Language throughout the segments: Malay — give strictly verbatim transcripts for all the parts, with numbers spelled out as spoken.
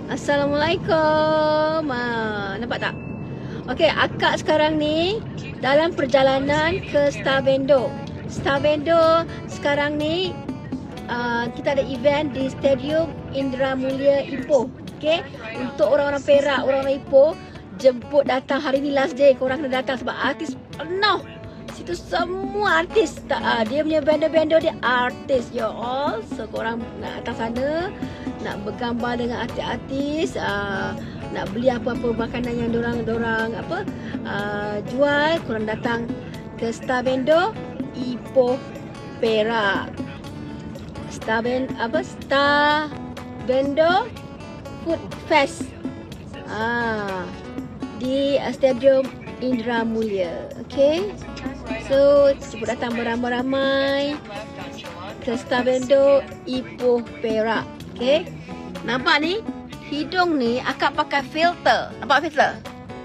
Assalamualaikum. Ah, nampak tak? Okey, akak sekarang ni dalam perjalanan ke Starvendo. Starvendo sekarang ni uh, kita ada event di Stadium Indra Mulia Ipoh. Okey, untuk orang-orang Perak, orang-orang Ipoh, jemput datang hari ni last day. Korang kena datang sebab artis penuh. Situ semua artis. Tak, uh, dia punya vendor-vendor dia artis ya all. So korang nak datang sana, nak bergambar dengan artis-artis, uh, nak beli apa-apa makanan yang dorang dorang apa uh, jual, korang datang ke Starvendo Ipoh Perak. Starvendo apa Starvendo Food Fest. Ah, di uh, Stadium Indra Mulia. Okey. So, cepat datang beramai-ramai ke Starvendo Ipoh Perak. Okey. Nampak ni? Hidung ni akak pakai filter. Nampak filter?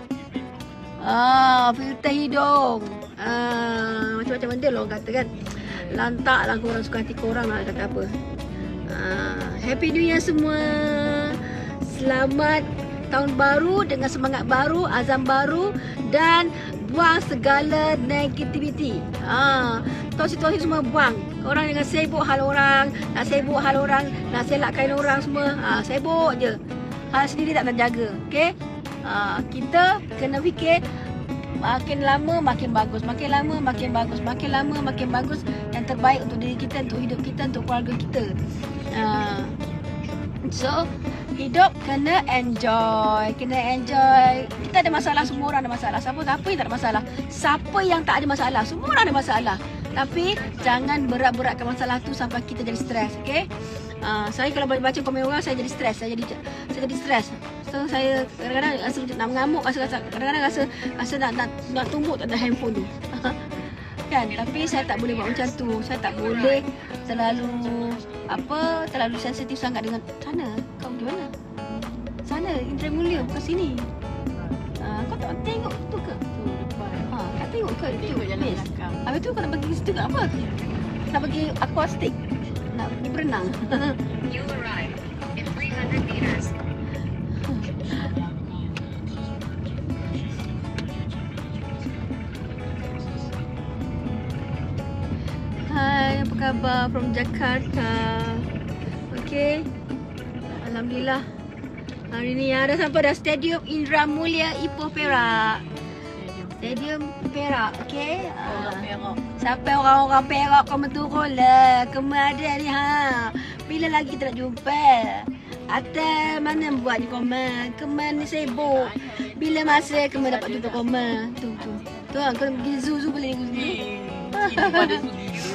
Ah, filter hidung. Ah, macam-macam benda lah orang kata kan. Lantak lah korang, suka hati korang lah kata apa. Ah, Happy New Year semua. Selamat tahun baru dengan semangat baru, azam baru dan buang segala negativiti. Ah, situasi semua buang. Korang jangan sibuk hal orang, nak sibuk hal orang, nak selakkan orang semua. Ah, sibuk je. Hal sendiri tak terjaga. Okey? Ah, kita kena fikir makin lama makin bagus, makin lama makin bagus, makin lama makin bagus. Yang terbaik untuk diri kita, untuk hidup kita, untuk keluarga kita. Ah, so hidup kena enjoy, kena enjoy. Kita ada masalah, semua orang ada masalah. Siapa siapa yang tak ada masalah? Siapa yang tak ada masalah? Semua orang ada masalah. Tapi jangan berat-beratkan masalah tu sampai kita jadi stres, okey? Uh, saya kalau baca komen orang saya jadi stres, saya jadi saya jadi stres. So saya kadang-kadang rasa nak mengamuk, rasa kadang-kadang rasa rasa nak nak, nak tumbuk tak ada handphone tu. Kan? Tapi saya tak boleh buat macam tu. Saya tak boleh terlalu apa, terlalu sensitif sangat dengan sana. Kau pergi mana? Sana, Indra Mulia, bukan sini. Uh, kau tak tengok tu ke? Tu depan. Ha, tak tengok ke? Tengok jalan belakang. Habis tu kau nak pergi situ kat apa? Nak pergi aquastic. Nak pergi berenang. You arrive in three hundred meters. Hai, apa khabar from Jakarta? Okey. Alhamdulillah. Hari ni ada sampai dah Stadium Indra Mulia Ipoh Perak. Stadium Perak, okey. Orang Perak. Siapa orang-orang Perak kau turun lah. Kemana ada ni ha? Bila lagi kita nak jumpa? Atas mana buat ni komen? Komen ni sibuk. Bila masa kemana dapat jumpa komen? Tu tu. Tu kan kau pergi zoo-zoo boleh ni. Ini pada segi tu.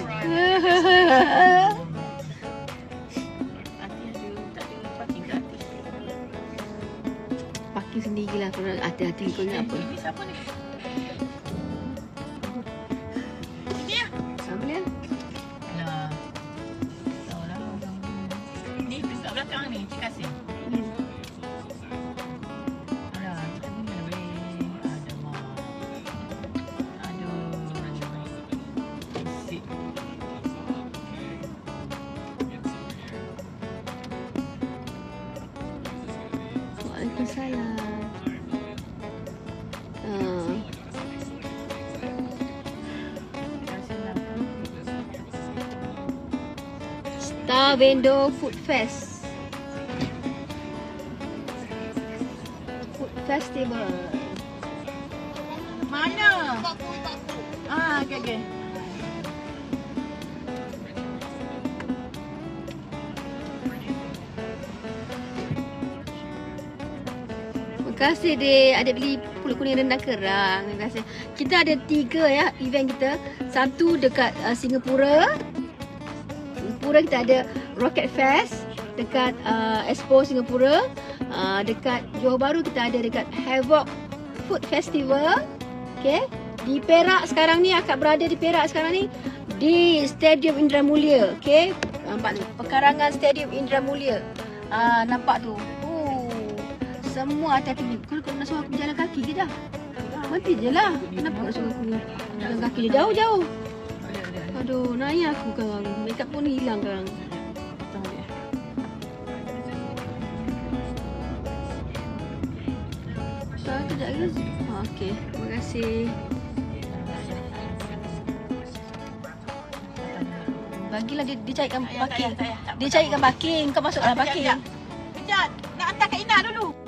Parking sendirilah, korang hati-hati kau ni apa. Ini siapa ni? Ini ya? Siapa ni? Alah. Tahu lah. Ni dekat belakang ni, Cik Kasim. Alah, kita ni mana boleh. Ada mak. Aduh. Sik. Waalaikumsalam. Ah. Starvendo Food Fest. Food Festival. Mana? Ah, okey okey. Terima kasih dek, adik beli pulut kuning rendang kerang. Terima kasih. Kita ada tiga ya event kita. Satu dekat uh, Singapura. Singapura kita ada Rocket Fest dekat uh, Expo Singapura. Uh, dekat Johor Bahru kita ada dekat Havoc Food Festival. Okey. Di Perak sekarang ni, akak berada di Perak sekarang ni di Stadium Indra Mulia. Okey. Nampak ni, pekarangan Stadium Indra Mulia. Ah, nampak tu. Semua hati-hati ni. Kau nak suruh aku jalan kaki ke dah? Berhenti je lah. Kenapa nak suruh aku jalan kaki dia jauh-jauh? Aduh, naya aku sekarang. Makeup pun hilang sekarang. sekejap lagi. Oh, okey, terima kasih. Bagilah dia, dia carikan Ayah, parking. ayah, ayah. Tak apa, Dia tak carikan apa. parking. Kau masuk dalam Ah, parking. Kejap, kejap. Nak hantar Kak Ina dulu.